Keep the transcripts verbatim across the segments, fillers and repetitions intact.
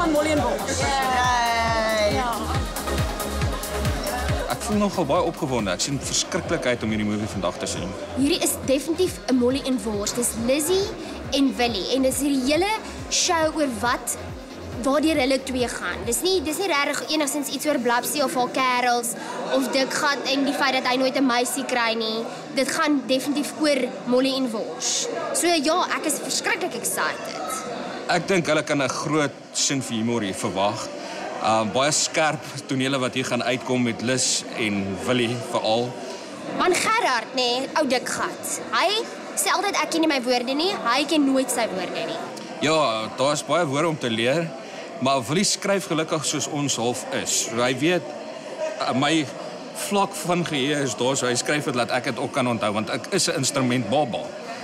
van Molly en Wors. Ja. Ek voel nogal baie opgewonde. Ek sien verskriklik uit om hierdie movie vandag te sien. Hierdie is definitief 'n Molly en Wors. Dis Lizzie en Willie en dis hierdie hele show oor wat waardeur hulle twee gaan. Dis nie dis nie regtig enigstens iets oor Blapsie of haar kerels of Dikgat en die feit dat hy nooit 'n meisie kry nie. Dit gaan definitief oor Molly en Wors. So ja, ek is verskriklik excited. Ek dink hulle kan 'n groot sin vir humor hier verwag. Um, baie skerp tonele wat hier gaan uitkom met Liz en Willie veral. Man Gerard, nee, ou Dikgat. Hy sê altyd ek ken nie my woorde nie, hy ken nooit sy woorde nie. Ja, daar's baie woorde om te leer, maar Willie skryf gelukkig soos ons half is. So hy weet uh, my vlak van geheue is daar, so hy skryf dit laat ek dit ook kan onthou want ek is 'n instrumentbaba.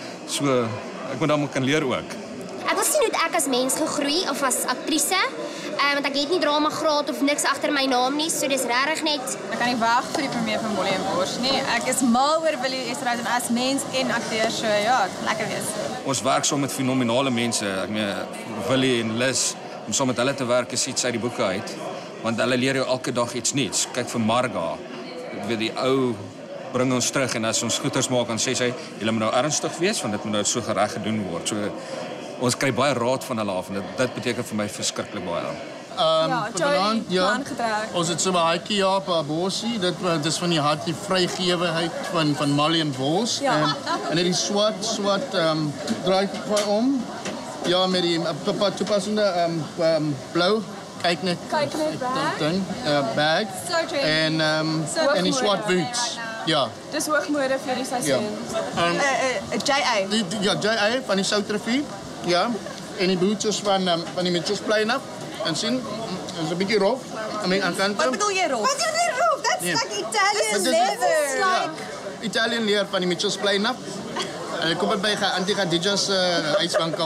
So ek moet dan kan leer ook. Ek wil sien hoe ek as mens gegroei of as aktrise. Uh, want ek het nie drama graad of niks agter my naam nie, so dis regtig net. Ek kan nie wag vir die premier van Molly en Wors nie. Ek is mal oor Willie Esterhuizen as mens en akteur, so ja, lekker wees. Ons werk saam met fenominale mense. Ek meen Willie en Liz, om saam met hulle te werk is iets uit die boeke uit, want hulle leer jou elke dag iets nuuts. Kyk vir Marga. Ek weet die ou bring ons terug en as ons goeters maak dan sê sy, julle moet nou ernstig wees want dit moet nou so gereg gedoen word. So ons kry baie raad van hulle af en dit, dit beteken vir my verskriklik baie. Um, Ja, Charlie, ja, aangetrek. ons het so 'n haatjie ja op 'n bossie. Dit dis van die hartjie vrygewigheid van van Molly en Wors. Ja. En en dit is swart swart ehm um, draai gooi om. Ja, met die papa toepassende ehm um, um, blou kyk net Kyk net bag. ding, uh, bag. So trendy. En ehm um, So en die mooi. swart boots. Ja. Dis hoogmode vir die seisoen. Um, Uh, uh, J A. die, die, ja, J A van die Soutrivier. Ja. En die boots is van um, van die Mitchellsplein af. En sien, is 'n bietjie rof. I mean, aan kante. Wat bedoel jy, Rolf? Wat bedoel jy, Rolf? That's Nee. like Italian Dit is- leather. Ja, Italian leer van die Mitchellsplein af. En ek kom dit by Auntie Khadijah's uh, yswinkel.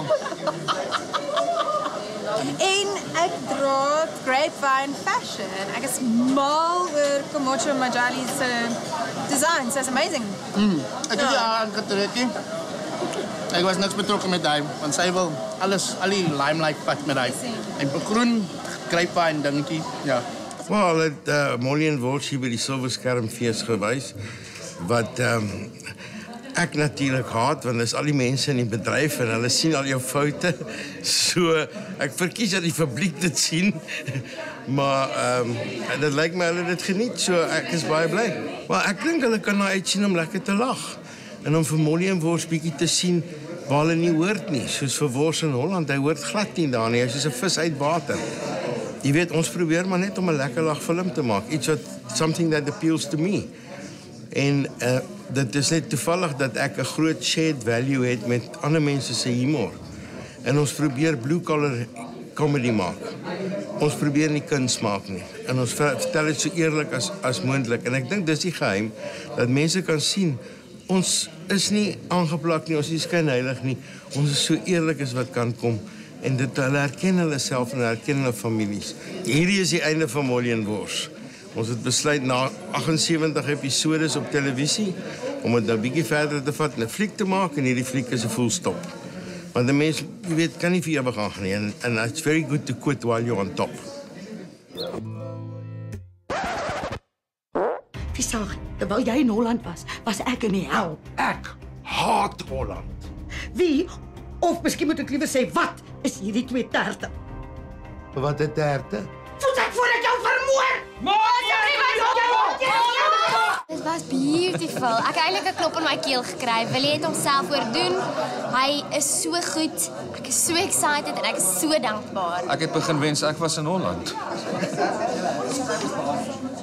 En ek dra Grapevine Fashion. Ek is mal oor Komocho Majali se design. So it's amazing. Ek het haar aangetrek. nie. Ek was niks betrokke met hy, want sy wil alles, al die limelight vat met hy. En groen Grapevine dingetjie, ja. Wel, het uh, Molly en Wors hier by die Silverskermfees gewys, wat um, ek natuurlijk haat, want dis al die mense in die bedryf en hulle sien al jou foute. So, ek verkies dat die publiek dit sien, maar um, dit lyk my hulle dit geniet, so ek is baie bly. Maar ek dink hulle kan nou uitsien om lekker te lag. En om vir Molly en Wors bietjie te sien waar hulle nie hoort nie, soos vir Wors in Holland, hy hoort glad nie daar nie, hy is soos 'n vis uit water. Jy weet, ons probeer maar net om 'n lekker lag film te maak, iets wat, something that appeals to me. En uh, dit is net toevallig dat ek 'n groot shared value het met ander mense se humor. En ons probeer blue collar comedy maak. Ons probeer nie kuns maak nie. En ons vertel dit so eerlik as as moontlik. En ek dink dis die geheim dat mense kan sien ons is nie aangeplak nie, ons is skynheilig nie. Ons is so eerlik as wat kan kom. En dit hulle herken hulle self en herken hulle families. Hierdie is die einde van Molly en Wors. Ons het besluit na agtensewentig episodes op televisie om dit nou bietjie verder te vat en 'n fliek te maak en hierdie fliek is 'n full stop. Want 'n mens, jy weet, kan nie vir ewig gaan nie en and it's very good to quit while you're on top. Visagie, terwyl jy in Holland was, was ek in die hel. Ek haat Holland. Wie, of miskien moet ek liewer sê, wat is hierdie twee terte? Wat 'n terte? Voet ek voor ek jou vermoor! Dit was beautiful. Ek het eintlik 'n knop in my keel gekry. Willie het homself oordoen. Hy is so goed. Ek is so excited en ek is so dankbaar. Ek het begin wens ek was in Holland.